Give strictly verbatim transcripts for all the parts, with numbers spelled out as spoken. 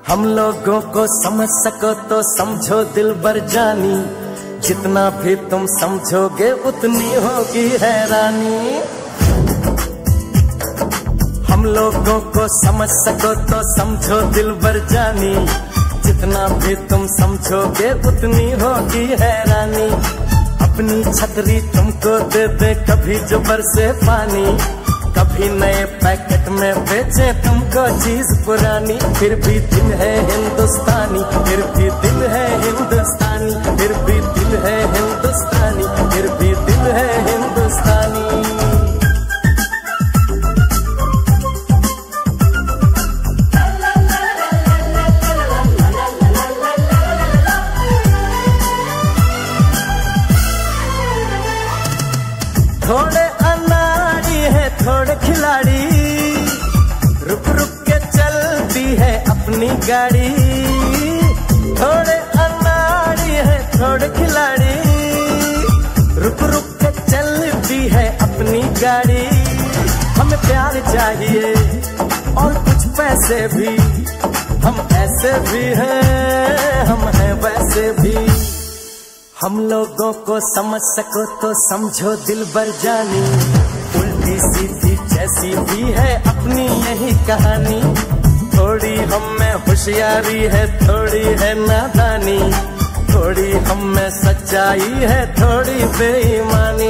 हम लोगों को समझ सको तो समझो दिलबर जानी, जितना भी तुम समझोगे उतनी होगी हैरानी। हम लोगों को समझ सको तो समझो दिलबर जानी, जितना भी तुम समझोगे उतनी होगी हैरानी। अपनी छतरी तुमको दे दे कभी जो बरसे पानी, कभी नए पैकेट में बेचे तुमको चीज पुरानी। फिर भी दिल है हिंदुस्तानी, फिर भी दिल है हिंदुस्तानी, फिर भी दिल है हिंदुस्तानी, फिर भी दिल है हिंदुस्तानी। थोड़े अनाड़ी है थोड़े खिलाड़ी, रुक रुक के चलती है अपनी गाड़ी। थोड़े अनाड़ी है थोड़े खिलाड़ी, रुक रुक के चलती है अपनी गाड़ी। हमें प्यार चाहिए और कुछ पैसे भी, हम ऐसे भी हैं हम हैं वैसे भी। हम लोगों को समझ सको तो समझो दिलबर जानी, उल्टी सीधी जैसी भी है अपनी यही कहानी। थोड़ी हम में होशियारी है थोड़ी है नादानी, थोड़ी हम में सच्चाई है थोड़ी बेईमानी।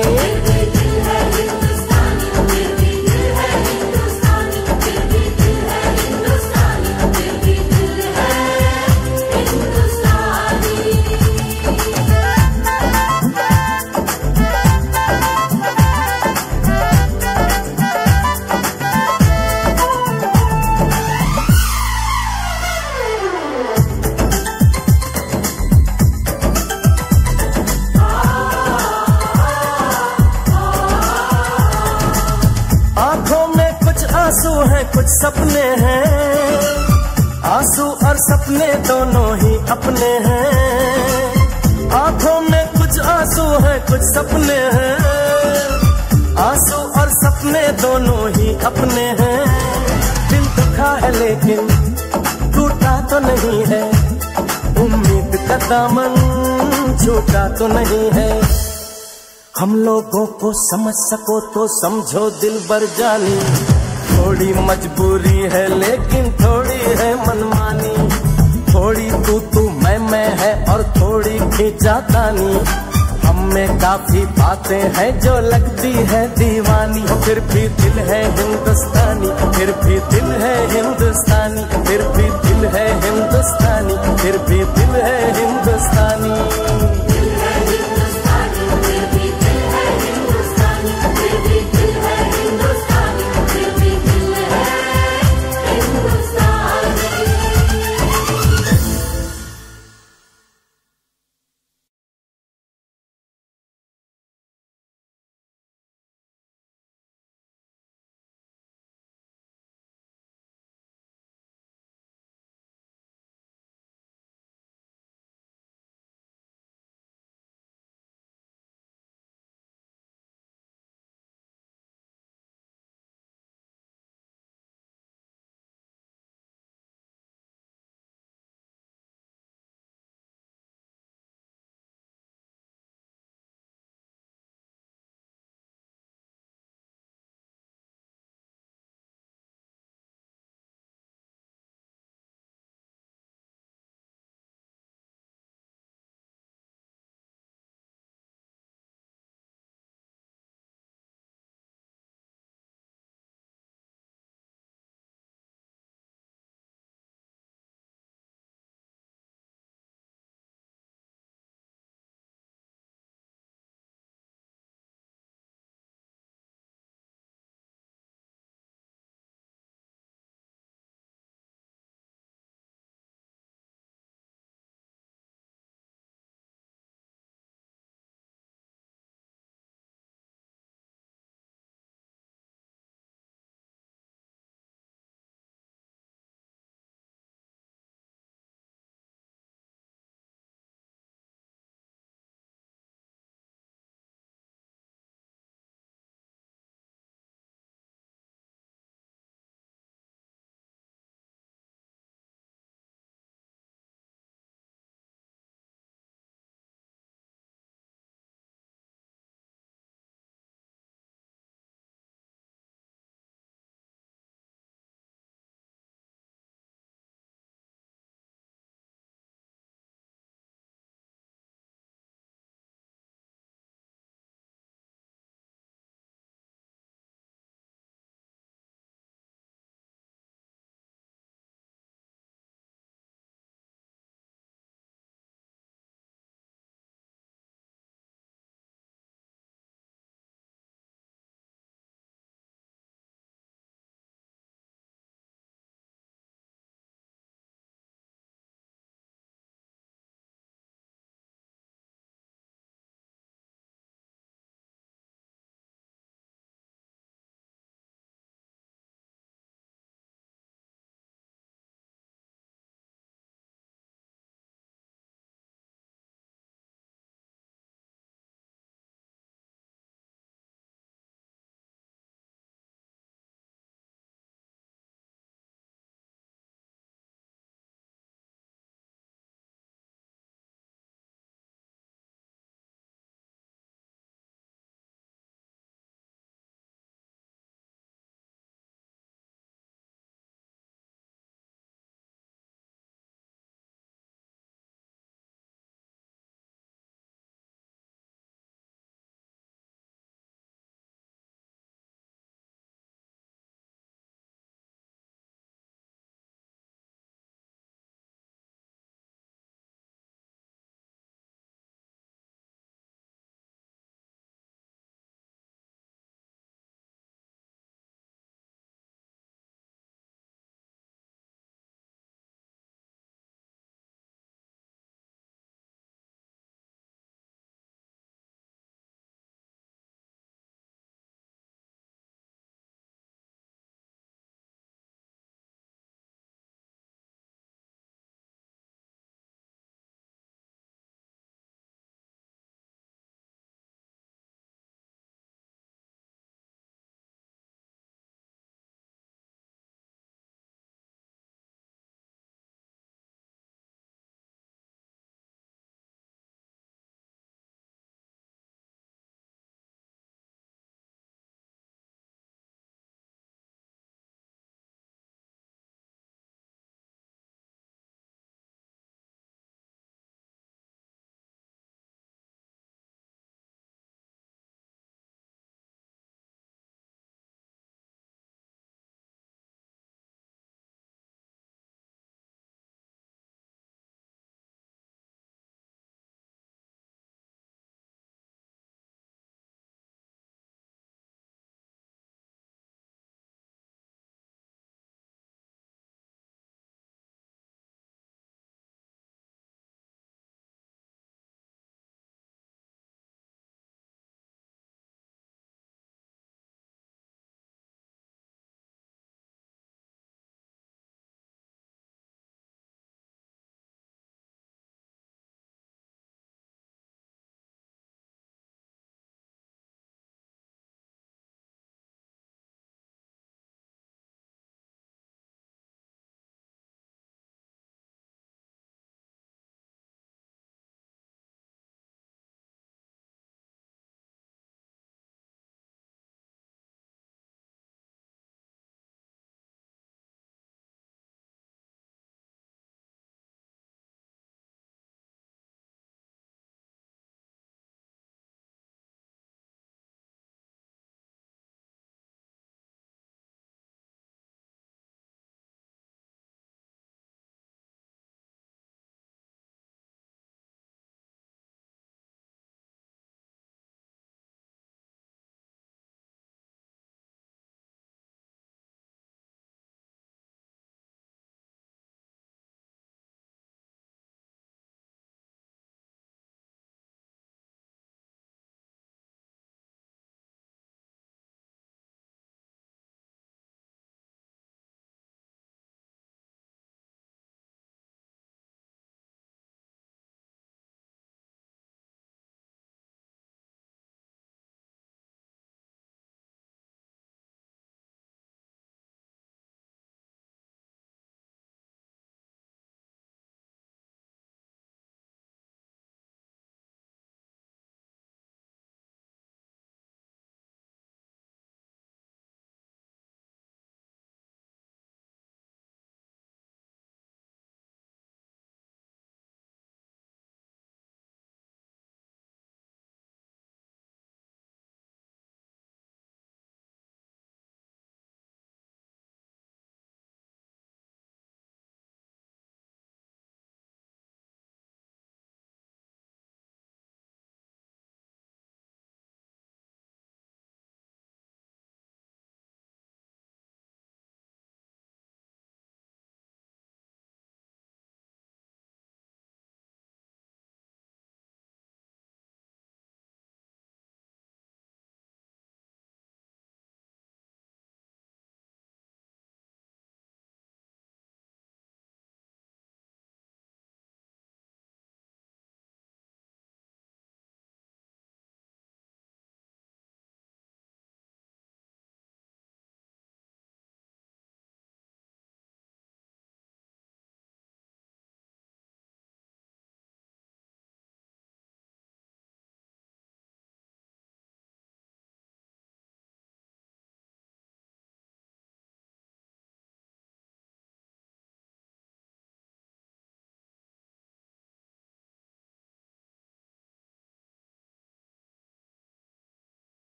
आंसू हैं कुछ सपने हैं, आंसू और सपने दोनों ही अपने हैं। आंखों में कुछ आंसू हैं कुछ सपने हैं, आंसू और सपने दोनों ही अपने हैं। दिल दुखा है लेकिन टूटा तो नहीं है, उम्मीद का दामन छूटा तो नहीं है। हम लोगों को समझ सको तो समझो दिलबर जानी, थोड़ी मजबूरी है लेकिन थोड़ी है मनमानी। थोड़ी तू तू मैं मैं है और थोड़ी खींचातानी, हम में काफी बातें हैं जो लगती है दीवानी। फिर भी दिल है हिंदुस्तानी, फिर भी दिल है हिंदुस्तानी।